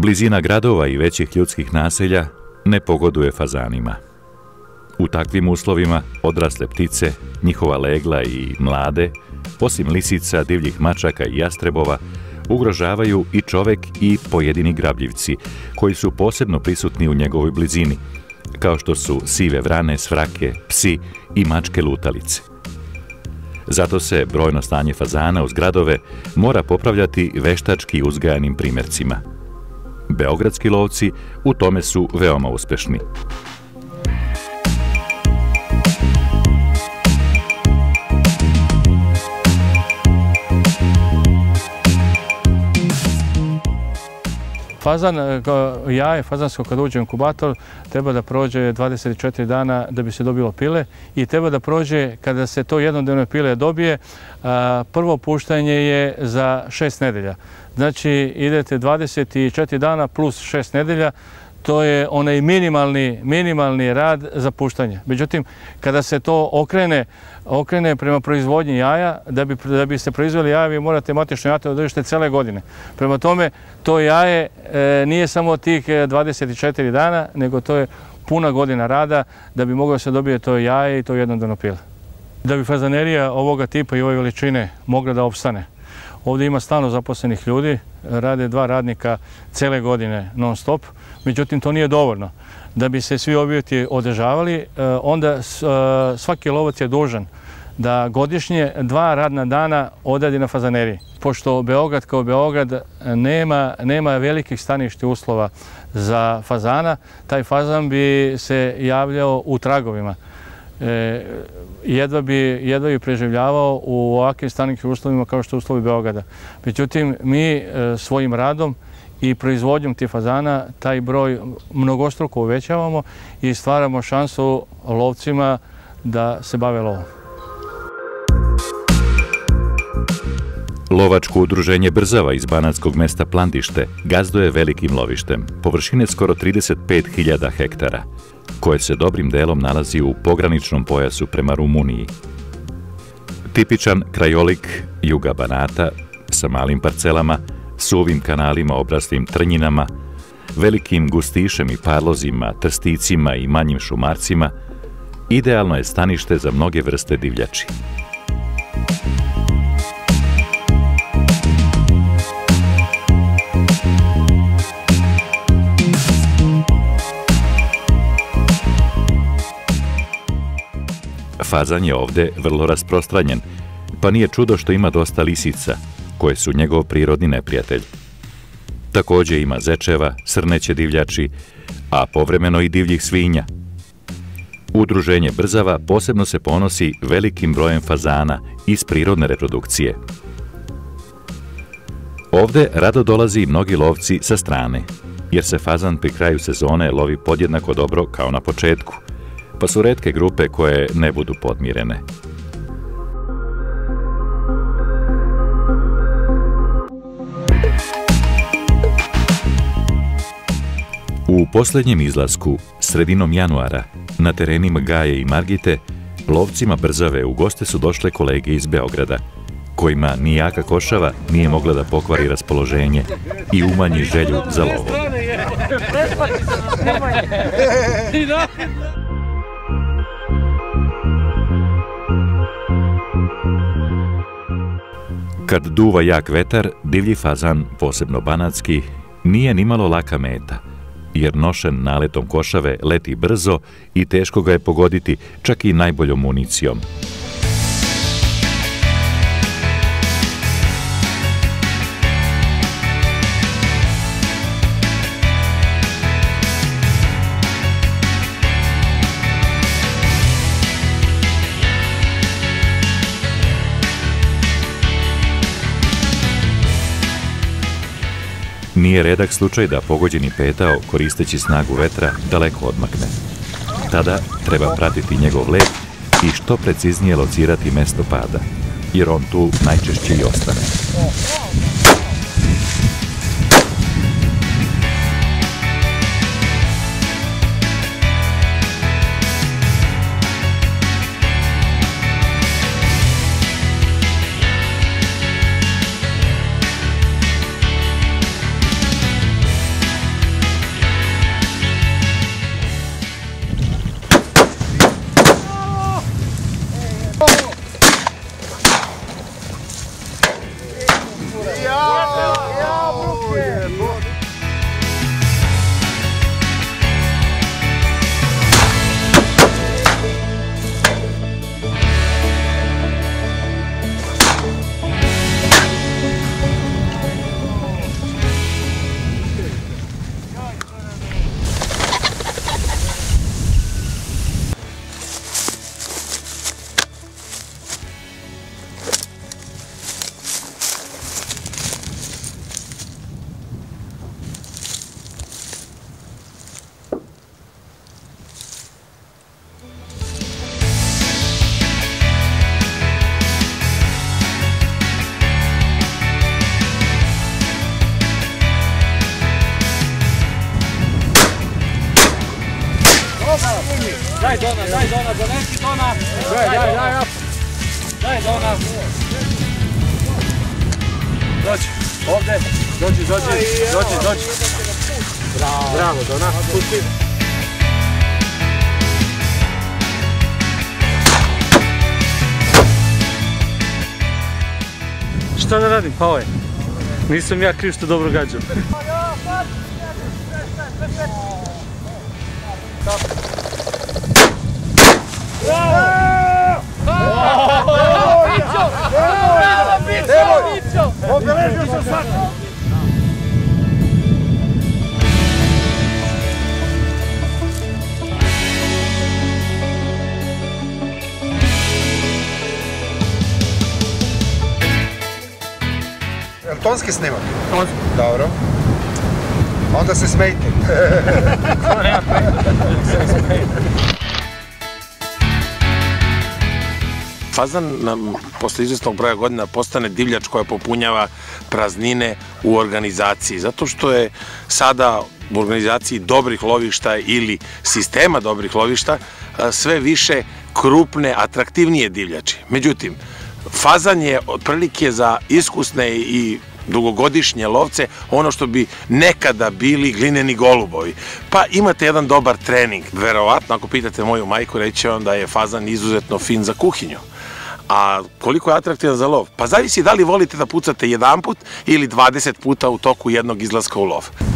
Blizina gradova i većih ljudskih naselja ne pogoduje fazanima. U takvim uslovima odrasle ptice, njihova legla i mlade, osim lisica, divljih mačaka i jastrebova, ugrožavaju i čovek i pojedini grabljivci, koji su posebno prisutni u njegovoj blizini, kao što su sive vrane, svrake, psi i mačke lutalice. Zato se brojno stanje fazana uz gradove mora popravljati veštački uzgajanim primjercima. Beogradski lovci u tome su veoma uspešni. Fazan, jaje fazansko kad uđe u inkubator, treba da prođe 24 dana da bi se dobilo pile i treba da prođe, kada se to jednodnevno pile dobije, prvo puštanje je za 6 nedelja. Znači idete 24 dana plus 6 nedelja, to je onaj minimalni rad za puštanje. Međutim, kada se to okrene prema proizvodnji jaja, da bi se proizveli jaja, vi morate matično jaje da držite cele godine. Prema tome, to jaje nije samo tih 24 dana, nego to je puna godina rada da bi moglo se dobije to jaje i to jednodnevno pile. Da bi fazanerija ovoga tipa i ove veličine mogla da opstane, ovdje ima stalno zaposlenih ljudi, rade 2 radnika cele godine non stop, međutim to nije dovoljno. Da bi se svi objekti održavali, onda svaki lovac je dužan da godišnje 2 radna dana odradi na fazaneriji. Pošto Beograd kao Beograd nema velikih staništa uslova za fazana, taj fazan bi se javljao u tragovima. Jedva bi preživljavao u ovakvim staničnim uslovima kao što uslovi Beograda. Međutim, mi svojim radom i proizvodnjom tih fazana taj broj mnogostruko uvećavamo i stvaramo šansu lovcima da se bave lovom. Lovačko udruženje Brzava iz banatskog mesta Plandište gazduje velikim lovištem, površine skoro 35.000 hektara, koje se dobrim delom nalazi u pograničnom pojasu prema Rumuniji. Tipičan krajolik juga Banata sa malim parcelama, suvim kanalima obraslim trnjinama, velikim gustišem i parlozima, trsticima i manjim šumarcima, idealno je stanište za mnoge vrste divljači. Fazan je ovde vrlo rasprostranjen, pa nije čudo što ima dosta lisica, koje su njegov prirodni neprijatelj. Takođe ima zečeva, srneće divljači, a povremeno i divljih svinja. Udruženje Brzava posebno se ponosi velikim brojem fazana iz prirodne reprodukcije. Ovde rado dolazi i mnogi lovci sa strane, jer se fazan pri kraju sezone lovi podjednako dobro kao na početku, pa su retke grupe koje ne budu podmirene. U posljednjem izlasku, sredinom januara, na terenima Gaje i Margite, lovcima Brzave u goste su došle kolege iz Beograda, kojima ni jaka košava nije mogla da pokvari raspoloženje i umanji želju za lovom. Kad duva jak vetar, divlji fazan, posebno banatski, nije nimalo laka meta, jer nošen naletom košave leti brzo i teško ga je pogoditi čak i najboljom municijom. Nije redak slučaj da pogođeni petao, koristeći snagu vetra, daleko odmakne. Tada treba pratiti njegov let i što preciznije locirati mesto pada, jer on tu najčešće i ostane. Daj Dona, donesi Dona. Daj Dona. Dođi, ovdje. Dođi. Bravo Dona. Pusti. Šta da radim, pao je. Nisam ja kriv što dobro gađam. Obeležio sam sad! Je li tonski snimak? Tonski. Dobro. Onda se smejte. Fazan nam posle izvesnog broja godina postane divljač koja popunjava praznine u organizaciji, zato što je sada u organizaciji dobrih lovišta ili sistema dobrih lovišta sve više krupne, atraktivnije divljači. Međutim, fazan je otprilike za iskusne i dugogodišnje lovce ono što bi nekada bili glineni golubovi. Pa imate jedan dobar trening. Verovatno, ako pitate moju majku, reći vam da je fazan izuzetno fin za kuhinju. A koliko je atraktivan za lov? Pa zavisi da li volite da pucate 1 put ili 20 puta u toku jednog izlaska u lov.